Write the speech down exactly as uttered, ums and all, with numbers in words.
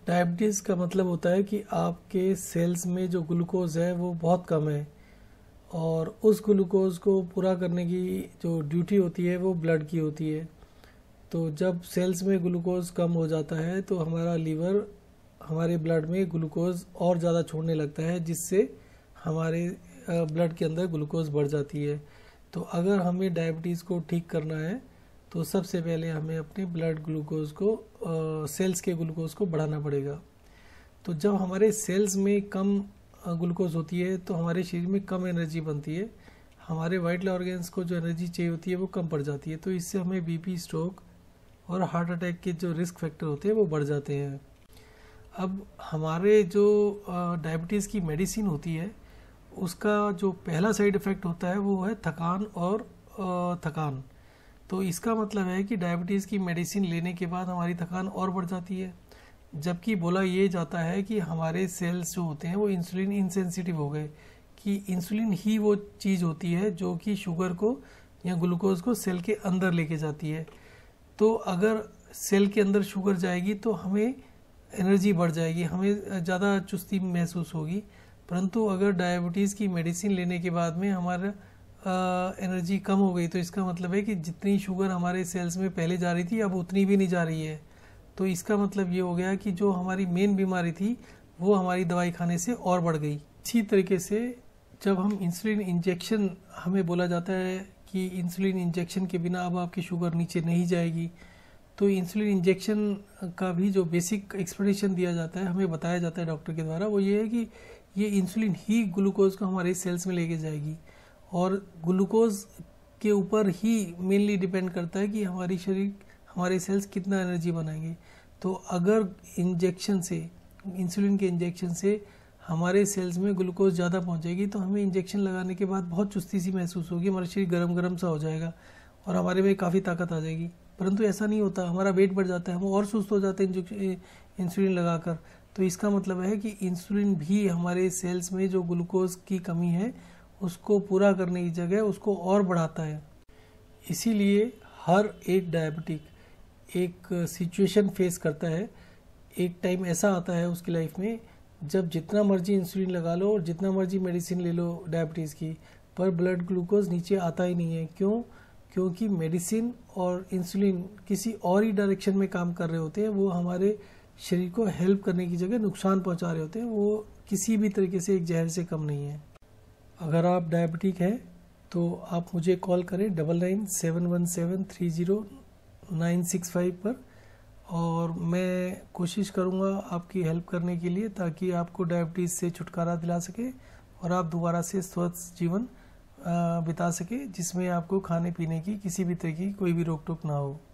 Diabetes का मतलब होता है कि आपके सेल्स में जो ग्लूकोज है वो बहुत कम है और उस ग्लूकोज को पूरा करने की जो ड्यूटी होती है वो ब्लड की होती है। तो जब सेल्स में ग्लूकोज कम हो जाता है तो हमारा लीवर हमारे ब्लड में ग्लूकोज और ज़्यादा छोड़ने लगता है, जिससे हमारे ब्लड के अंदर ग्लूकोज बढ़ जाती है। तो अगर हमें डायबिटीज़ को ठीक करना है तो सबसे पहले हमें अपने ब्लड ग्लूकोज को आ, सेल्स के ग्लूकोज को बढ़ाना पड़ेगा। तो जब हमारे सेल्स में कम ग्लूकोज होती है तो हमारे शरीर में कम एनर्जी बनती है, हमारे वाइटल ऑर्गन्स को जो एनर्जी चाहिए होती है वो कम पड़ जाती है। तो इससे हमें बीपी, स्ट्रोक और हार्ट अटैक के जो रिस्क फैक्टर होते हैं वो बढ़ जाते हैं। अब हमारे जो डायबिटीज़ की मेडिसिन होती है उसका जो पहला साइड इफ़ेक्ट होता है वो है थकान और थकान। तो इसका मतलब है कि डायबिटीज़ की मेडिसिन लेने के बाद हमारी थकान और बढ़ जाती है, जबकि बोला ये जाता है कि हमारे सेल्स जो होते हैं वो इंसुलिन इनसेंसिटिव हो गए, कि इंसुलिन ही वो चीज़ होती है जो कि शुगर को या ग्लूकोज को सेल के अंदर लेके जाती है। तो अगर सेल के अंदर शुगर जाएगी तो हमें एनर्जी बढ़ जाएगी, हमें ज़्यादा चुस्ती महसूस होगी। परंतु अगर डायबिटीज़ की मेडिसिन लेने के बाद में हमारा एनर्जी कम हो गई तो इसका मतलब है कि जितनी शुगर हमारे सेल्स में पहले जा रही थी अब उतनी भी नहीं जा रही है। तो इसका मतलब ये हो गया कि जो हमारी मेन बीमारी थी वो हमारी दवाई खाने से और बढ़ गई। इसी तरीके से जब हम इंसुलिन इंजेक्शन, हमें बोला जाता है कि इंसुलिन इंजेक्शन के बिना अब आपकी शुगर नीचे नहीं जाएगी, तो इंसुलिन इंजेक्शन का भी जो बेसिक एक्सप्लेनेशन दिया जाता है, हमें बताया जाता है डॉक्टर के द्वारा, वो ये है कि ये इंसुलिन ही ग्लूकोज को हमारे सेल्स में लेके जाएगी और ग्लूकोज के ऊपर ही मेनली डिपेंड करता है कि हमारी शरीर हमारे सेल्स कितना एनर्जी बनाएंगे। तो अगर इंजेक्शन से, इंसुलिन के इंजेक्शन से हमारे सेल्स में ग्लूकोज ज़्यादा पहुंचेगी तो हमें इंजेक्शन लगाने के बाद बहुत चुस्ती सी महसूस होगी, हमारा शरीर गरम गरम सा हो जाएगा और हमारे में काफ़ी ताकत आ जाएगी। परंतु ऐसा नहीं होता, हमारा वेट बढ़ जाता है, हम और सुस्त हो जाते हैं इंसुलिन लगाकर। तो इसका मतलब है कि इंसुलिन भी हमारे सेल्स में जो ग्लूकोज की कमी है उसको पूरा करने की जगह उसको और बढ़ाता है। इसीलिए हर एक डायबिटिक एक सिचुएशन फेस करता है, एक टाइम ऐसा आता है उसकी लाइफ में जब जितना मर्जी इंसुलिन लगा लो और जितना मर्जी मेडिसिन ले लो डायबिटीज़ की, पर ब्लड ग्लूकोज नीचे आता ही नहीं है। क्यों? क्योंकि मेडिसिन और इंसुलिन किसी और ही डायरेक्शन में काम कर रहे होते हैं, वो हमारे शरीर को हेल्प करने की जगह नुकसान पहुंचा रहे होते हैं, वो किसी भी तरीके से एक जहर से कम नहीं है। अगर आप डायबिटिक हैं तो आप मुझे कॉल करें double nine seven one seven three zero nine six five पर, और मैं कोशिश करूंगा आपकी हेल्प करने के लिए ताकि आपको डायबिटीज़ से छुटकारा दिला सके और आप दोबारा से स्वस्थ जीवन बिता सके जिसमें आपको खाने पीने की किसी भी तरह की कोई भी रोक टोक ना हो।